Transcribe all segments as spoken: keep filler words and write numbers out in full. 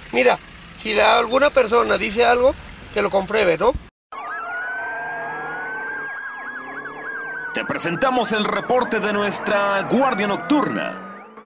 Mira, si alguna persona dice algo, que lo compruebe, ¿no? Te presentamos el reporte de nuestra Guardia Nocturna.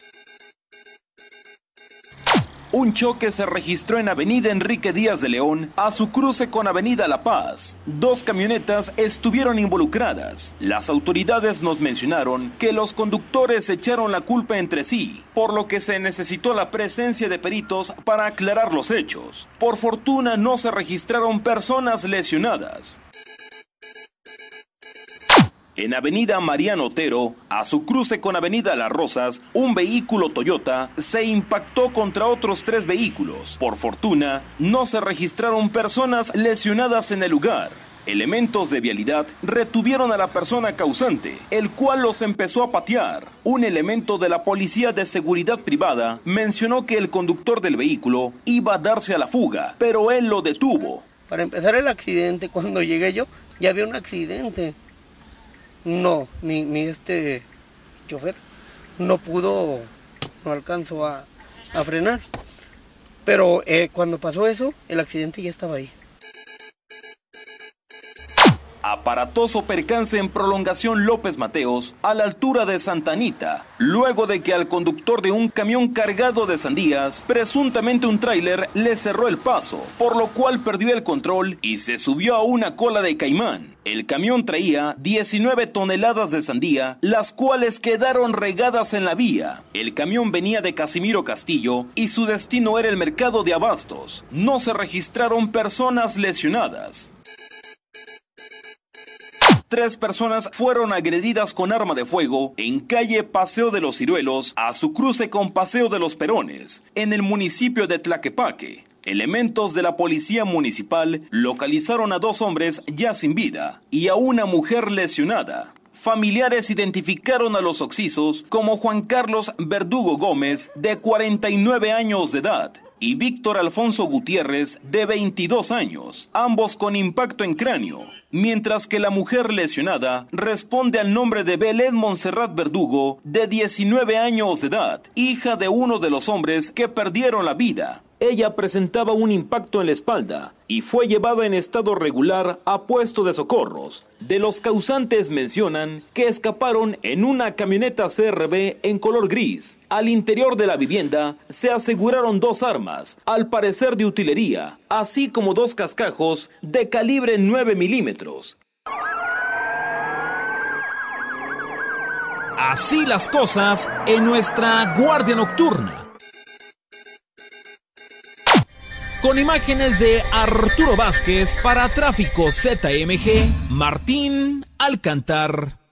Un choque se registró en Avenida Enrique Díaz de León, a su cruce con Avenida La Paz. Dos camionetas estuvieron involucradas. Las autoridades nos mencionaron que los conductores echaron la culpa entre sí, por lo que se necesitó la presencia de peritos para aclarar los hechos. Por fortuna no se registraron personas lesionadas. En Avenida Mariano Otero, a su cruce con Avenida Las Rosas, un vehículo Toyota se impactó contra otros tres vehículos. Por fortuna, no se registraron personas lesionadas en el lugar. Elementos de vialidad retuvieron a la persona causante, el cual los empezó a patear. Un elemento de la Policía de Seguridad Privada mencionó que el conductor del vehículo iba a darse a la fuga, pero él lo detuvo. Para empezar el accidente, cuando llegué yo, ya había un accidente. No, mi, mi este chofer no pudo, no alcanzó a, a frenar. Pero eh, cuando pasó eso, el accidente ya estaba ahí. Aparatoso percance en Prolongación López Mateos, a la altura de Santa Anita, luego de que al conductor de un camión cargado de sandías, presuntamente un tráiler, le cerró el paso, por lo cual perdió el control y se subió a una cola de caimán. El camión traía diecinueve toneladas de sandía, las cuales quedaron regadas en la vía. El camión venía de Casimiro Castillo y su destino era el mercado de abastos. No se registraron personas lesionadas. Tres personas fueron agredidas con arma de fuego en calle Paseo de los Ciruelos, a su cruce con Paseo de los Perones, en el municipio de Tlaquepaque. Elementos de la policía municipal localizaron a dos hombres ya sin vida y a una mujer lesionada. Familiares identificaron a los occisos como Juan Carlos Verdugo Gómez, de cuarenta y nueve años de edad, y Víctor Alfonso Gutiérrez, de veintidós años, ambos con impacto en cráneo, mientras que la mujer lesionada responde al nombre de Belén Montserrat Verdugo, de diecinueve años de edad, hija de uno de los hombres que perdieron la vida. Ella presentaba un impacto en la espalda y fue llevada en estado regular a puesto de socorros. De los causantes mencionan que escaparon en una camioneta C R V en color gris. Al interior de la vivienda se aseguraron dos armas, al parecer de utilería, así como dos cascajos de calibre nueve milímetros. Así las cosas en nuestra Guardia Nocturna. Con imágenes de Arturo Vázquez para Tráfico Z M G, Martín Alcántar.